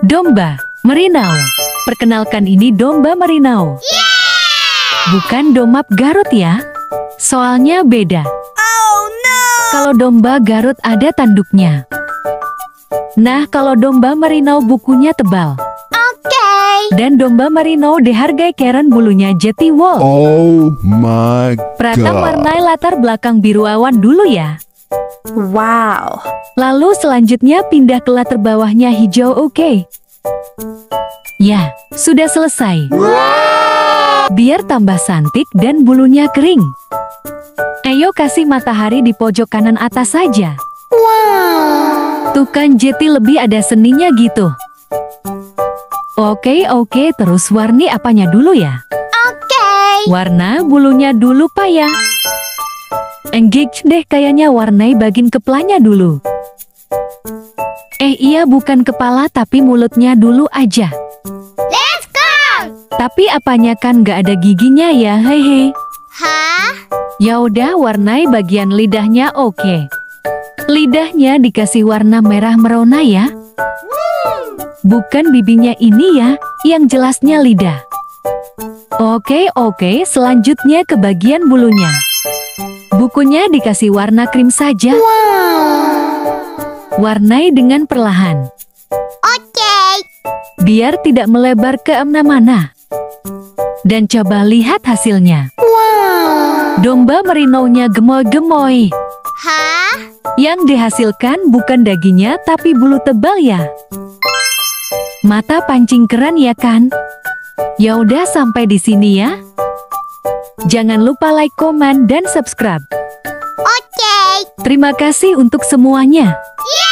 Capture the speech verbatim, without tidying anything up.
Domba Merinau. Perkenalkan, ini domba Merinau. Bukan domba Garut ya. Soalnya beda. Oh no! Kalau domba Garut ada tanduknya. Nah, kalau domba Merinau bukunya tebal. Oke. Dan domba Merinau dihargai karena bulunya jeti wool. Oh my Pratap god. warnai latar belakang biru awan dulu ya. Wow. Lalu selanjutnya pindah ke latar bawahnya hijau, oke? Ya, sudah selesai. Biar tambah cantik dan bulunya kering. Ayo kasih matahari di pojok kanan atas saja. Wow. Tuh kan jeti lebih ada seninya gitu. Oke oke, terus warni apanya dulu ya? Oke. Warna bulunya dulu pak ya. Engage deh kayaknya, warnai bagian kepalanya dulu. Eh iya, bukan kepala tapi mulutnya dulu aja. Let's go. Tapi apanya kan gak ada giginya ya, hehe. Hah? Ya udah, warnai bagian lidahnya, oke. Lidahnya dikasih warna merah merona ya. Bukan bibinya ini ya, yang jelasnya lidah. Oke oke, selanjutnya ke bagian bulunya. Bukunya dikasih warna krim saja. Warnai dengan perlahan, Oke. biar tidak melebar ke mana-mana. Dan coba lihat hasilnya. Wow. Domba Merinaunya gemoy-gemoy. Hah? Yang dihasilkan bukan dagingnya tapi bulu tebal ya. Mata pancing keren ya kan? Ya udah, sampai di sini ya. Jangan lupa like, komen, dan subscribe. Oke. Terima kasih untuk semuanya. Yeah.